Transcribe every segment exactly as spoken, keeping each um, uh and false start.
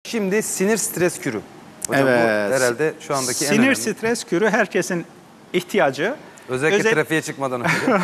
Şimdi sinir stres kürü. Hocam Evet. bu herhalde şu andaki sinir en önemli. stres kürü herkesin ihtiyacı. Özellikle Özel... trafiğe çıkmadan önce.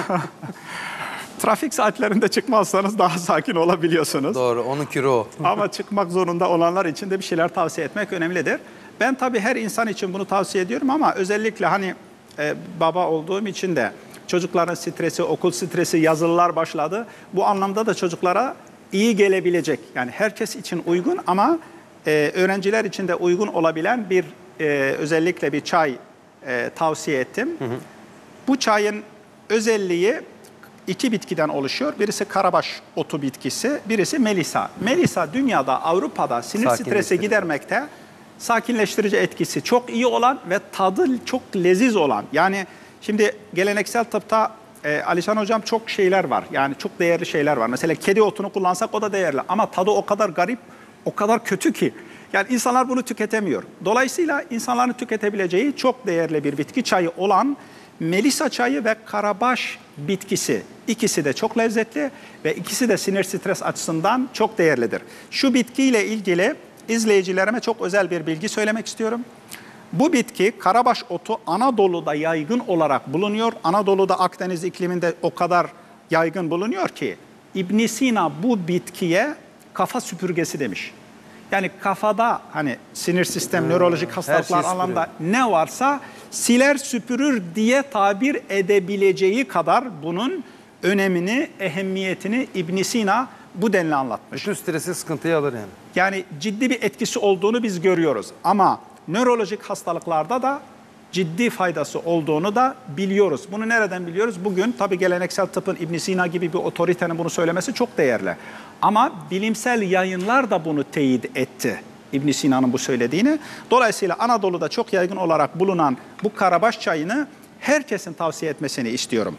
Trafik saatlerinde çıkmazsanız daha sakin olabiliyorsunuz. Doğru, onun kürü o. Ama çıkmak zorunda olanlar için de bir şeyler tavsiye etmek önemlidir. Ben tabii her insan için bunu tavsiye ediyorum ama özellikle hani e, baba olduğum için de çocukların stresi, okul stresi, yazılılar başladı. Bu anlamda da çocuklara iyi gelebilecek, yani herkes için uygun ama e, öğrenciler için de uygun olabilen bir e, özellikle bir çay e, tavsiye ettim. Hı hı. Bu çayın özelliği iki bitkiden oluşuyor. Birisi karabaş otu bitkisi, birisi melisa. Melisa dünyada, Avrupa'da sinir stresi gidermekte sakinleştirici etkisi çok iyi olan ve tadı çok leziz olan. Yani şimdi geleneksel tıpta e, Alişan Hocam çok şeyler var. Yani çok değerli şeyler var. Mesela kedi otunu kullansak o da değerli. Ama tadı o kadar garip, o kadar kötü ki. Yani insanlar bunu tüketemiyor. Dolayısıyla insanların tüketebileceği çok değerli bir bitki çayı olan melisa çayı ve karabaş bitkisi. İkisi de çok lezzetli ve ikisi de sinir stres açısından çok değerlidir. Şu bitkiyle ilgili izleyicilerime çok özel bir bilgi söylemek istiyorum. Bu bitki karabaş otu Anadolu'da yaygın olarak bulunuyor. Anadolu'da Akdeniz ikliminde o kadar yaygın bulunuyor ki İbn Sina bu bitkiye kafa süpürgesi demiş. Yani kafada hani sinir sistem, hmm, nörolojik hastalıklar şey anlamda ne varsa siler süpürür diye tabir edebileceği kadar bunun önemini, ehemmiyetini İbn Sina bu denli anlatmış. Bütün stresi, sıkıntıyı alır yani. Yani ciddi bir etkisi olduğunu biz görüyoruz. Ama nörolojik hastalıklarda da ciddi faydası olduğunu da biliyoruz. Bunu nereden biliyoruz? Bugün tabii geleneksel tıbbın İbn Sina gibi bir otoritenin bunu söylemesi çok değerli. Ama bilimsel yayınlar da bunu teyit etti. İbn Sina'nın bu söylediğini. Dolayısıyla Anadolu'da çok yaygın olarak bulunan bu karabaş çayını herkesin tavsiye etmesini istiyorum.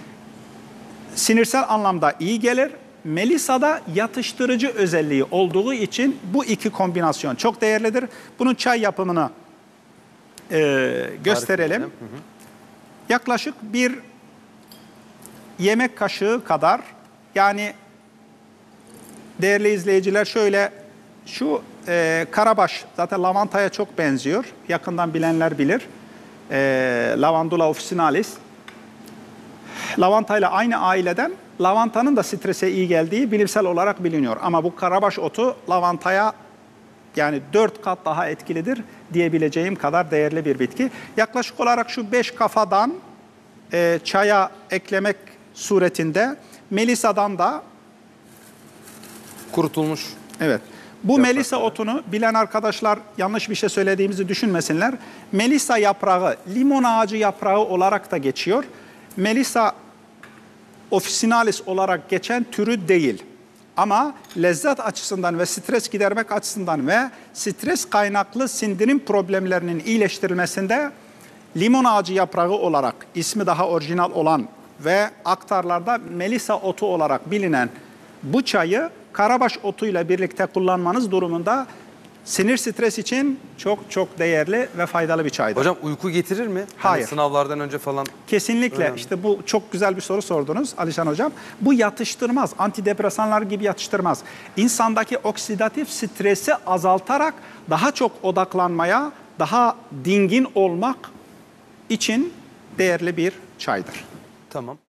Sinirsel anlamda iyi gelir. Melisa'da yatıştırıcı özelliği olduğu için bu iki kombinasyon çok değerlidir. Bunun çay yapımını e, gösterelim. Hı hı. Yaklaşık bir yemek kaşığı kadar, yani değerli izleyiciler şöyle, şu e, karabaş zaten lavantaya çok benziyor. Yakından bilenler bilir. E, Lavandula officinalis. Lavantayla aynı aileden, lavantanın da strese iyi geldiği bilimsel olarak biliniyor. Ama bu karabaş otu lavantaya yani dört kat daha etkilidir diyebileceğim kadar değerli bir bitki. Yaklaşık olarak şu beş kafadan e, çaya eklemek suretinde Melisa'dan da kurutulmuş. Evet. Bu yaprakları. Melisa otunu bilen arkadaşlar yanlış bir şey söylediğimizi düşünmesinler. Melisa yaprağı limon ağacı yaprağı olarak da geçiyor. Melisa officinalis olarak geçen türü değil. Ama lezzet açısından ve stres gidermek açısından ve stres kaynaklı sindirim problemlerinin iyileştirilmesinde limon ağacı yaprağı olarak ismi daha orijinal olan ve aktarlarda melisa otu olarak bilinen bu çayı karabaş otuyla birlikte kullanmanız durumunda sinir stres için çok çok değerli ve faydalı bir çaydır. Hocam uyku getirir mi? Hayır. Yani sınavlardan önce falan. Kesinlikle. Önemli. İşte bu çok güzel bir soru sordunuz Alişan Hocam. Bu yatıştırmaz. Antidepresanlar gibi yatıştırmaz. İnsandaki oksidatif stresi azaltarak daha çok odaklanmaya, daha dingin olmak için değerli bir çaydır. Tamam.